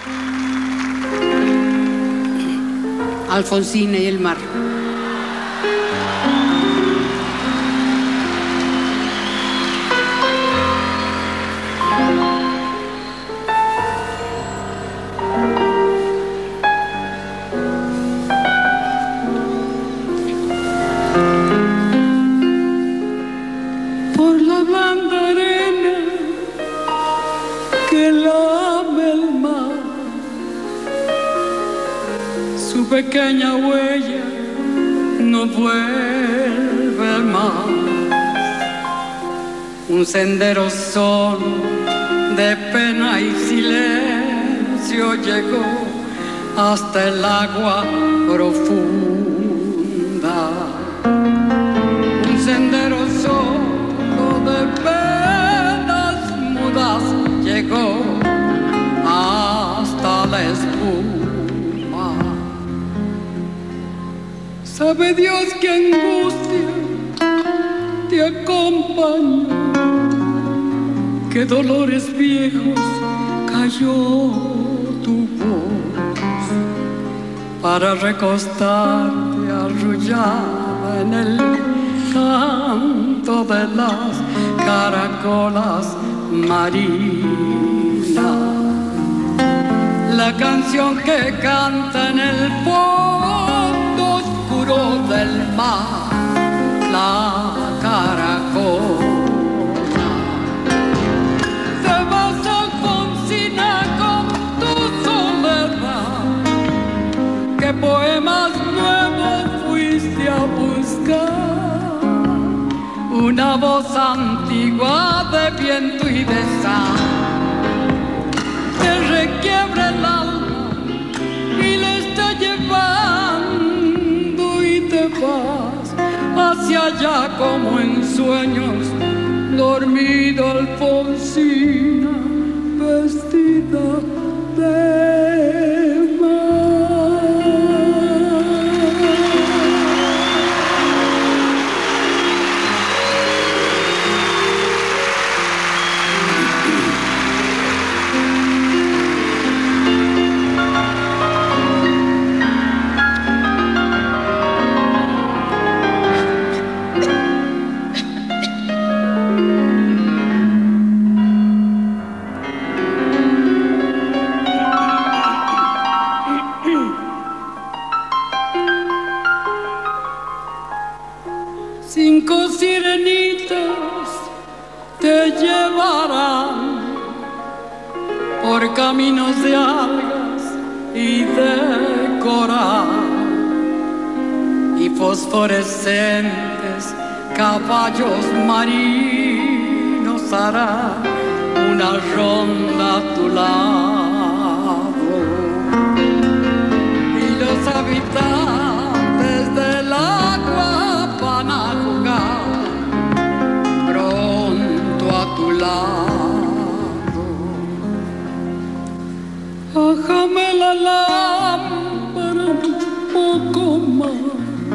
Alfonsina y el mar. Por la blanda arena que lame el mar, su pequeña huella no vuelve más. Un sendero solo de pena y silencio llegó hasta el agua profunda. Un sendero solo de penas mudas llegó hasta la espuma. Sabe Dios que angustia te acompaña, qué dolores viejos cayó tu voz para recostarte arrullada en el canto de las caracolas marinas. La canción que canta en el fondo oscuro del mar, la caracola. Te vas a Alfonsina con tu soledad, ¿qué poemas nuevos fuiste a buscar? Una voz antigua de viento y de sal te requiebra el alma y le está llevando y te vas hacia allá como en sueños, dormido Alfonsina, vestida de Cinco sirenitas te llevarán por caminos de algas y de coral, y fosforescentes caballos marinos harán una ronda a tu lado, y los habitantes del agua van a jugar pronto a tu lado. Bájame la lámpara un poco más,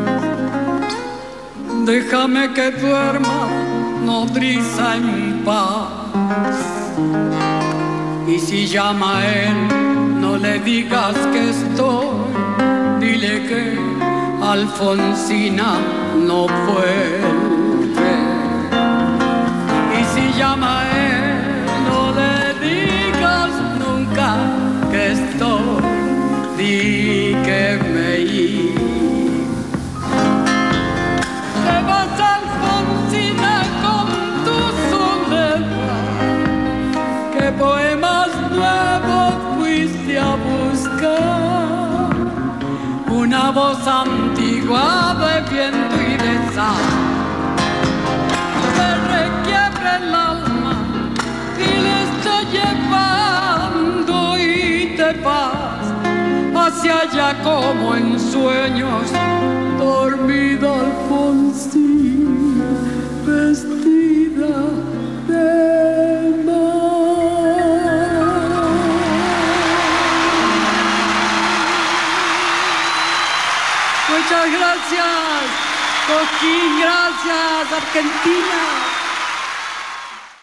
déjame que duerma nodriza en paz. Y si llama a él, no le digas que estoy, dile que Alfonsina no vuelve. Y si llama a él, no le digas nunca que estoy, di que me iré. Te vas Alfonsina con tu soledad, ¿qué poemas nuevos fuiste a buscar? Una voz antigua de viento y de sal te requiebra el alma y le está llevando y te vas hacia allá como en sueños, dormida Alfonsina, vestida de muchas gracias, Coquín, gracias, Argentina.